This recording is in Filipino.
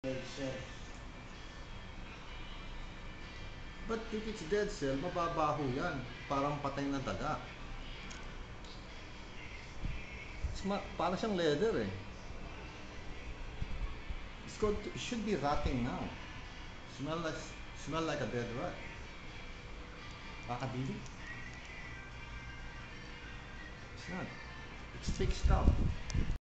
Dead cells. But if it's dead cell, mababaho yan. Parang patay na daga. Parang siyang leather eh. It should be rotting now. Smell like a dead rat. Kakabili. It's not. It's fixed up.